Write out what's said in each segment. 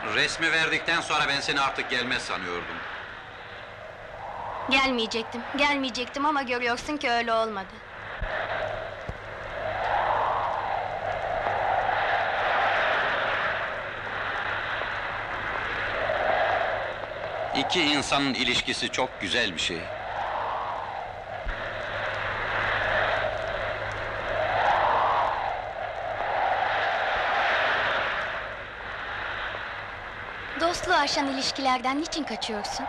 Resmi verdikten sonra ben seni artık gelmez sanıyordum. Gelmeyecektim ama görüyorsun ki öyle olmadı. İki insanın ilişkisi çok güzel bir şey. Dostluğu aşan ilişkilerden niçin kaçıyorsun?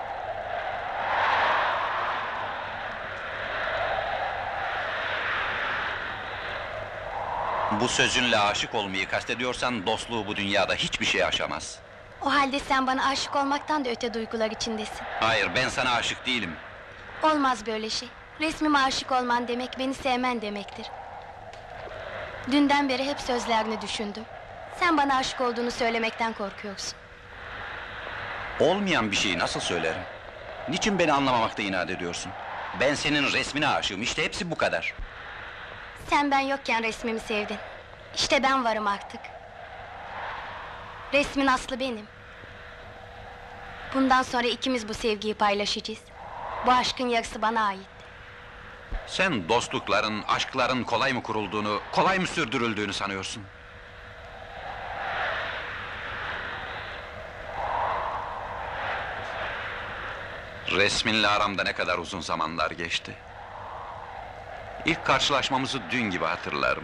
Bu sözünle aşık olmayı kastediyorsan, dostluğu bu dünyada hiçbir şey aşamaz. O halde sen bana aşık olmaktan da öte duygular içindesin. Hayır, ben sana aşık değilim. Olmaz böyle şey. Resmime aşık olman demek, beni sevmen demektir. Dünden beri hep sözlerini düşündüm. Sen bana aşık olduğunu söylemekten korkuyorsun. Olmayan bir şeyi nasıl söylerim? Niçin beni anlamamakta inat ediyorsun? Ben senin resmine aşığım, işte hepsi bu kadar. Sen ben yokken resmimi sevdin. İşte ben varım artık. Resmin aslı benim. Bundan sonra ikimiz bu sevgiyi paylaşacağız. Bu aşkın yarısı bana ait. Sen dostlukların, aşkların kolay mı kurulduğunu, kolay mı sürdürüldüğünü sanıyorsun? Resminle aramda ne kadar uzun zamanlar geçti. İlk karşılaşmamızı dün gibi hatırlarım.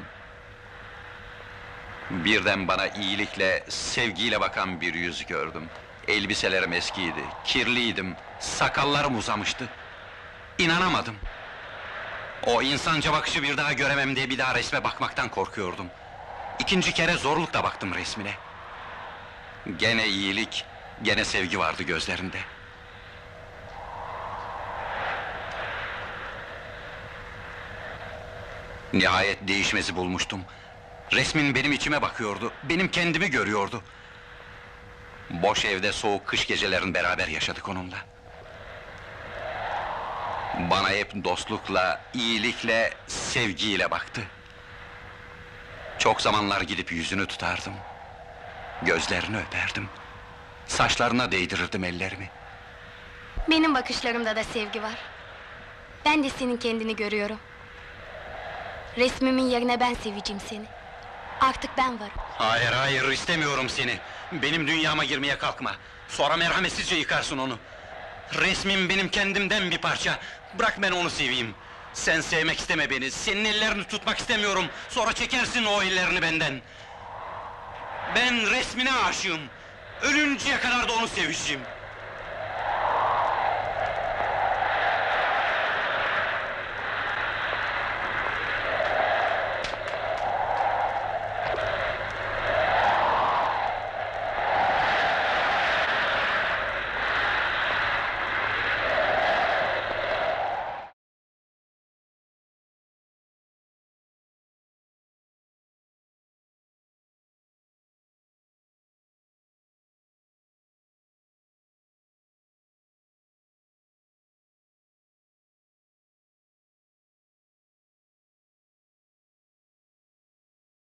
Birden bana iyilikle, sevgiyle bakan bir yüz gördüm. Elbiselerim eskiydi, kirliydim, sakallarım uzamıştı. İnanamadım. O insanca bakışı bir daha göremem diye bir daha resme bakmaktan korkuyordum. İkinci kere zorlukla baktım resmine. Gene iyilik, gene sevgi vardı gözlerinde. Nihayet değişmezi bulmuştum. Resmin benim içime bakıyordu, benim kendimi görüyordu. Boş evde soğuk kış gecelerini beraber yaşadık onunla. Bana hep dostlukla, iyilikle, sevgiyle baktı. Çok zamanlar gidip yüzünü tutardım. Gözlerini öperdim. Saçlarına değdirirdim ellerimi. Benim bakışlarımda da sevgi var. Ben de senin kendini görüyorum. Resmimin yerine ben seveceğim seni. Artık ben varım. Hayır, hayır, istemiyorum seni! Benim dünyama girmeye kalkma! Sonra merhametsizce yıkarsın onu! Resmim benim kendimden bir parça! Bırak ben onu seveyim! Sen sevmek isteme beni, senin ellerini tutmak istemiyorum! Sonra çekersin o ellerini benden! Ben resmine aşığım! Ölünceye kadar da onu seveceğim!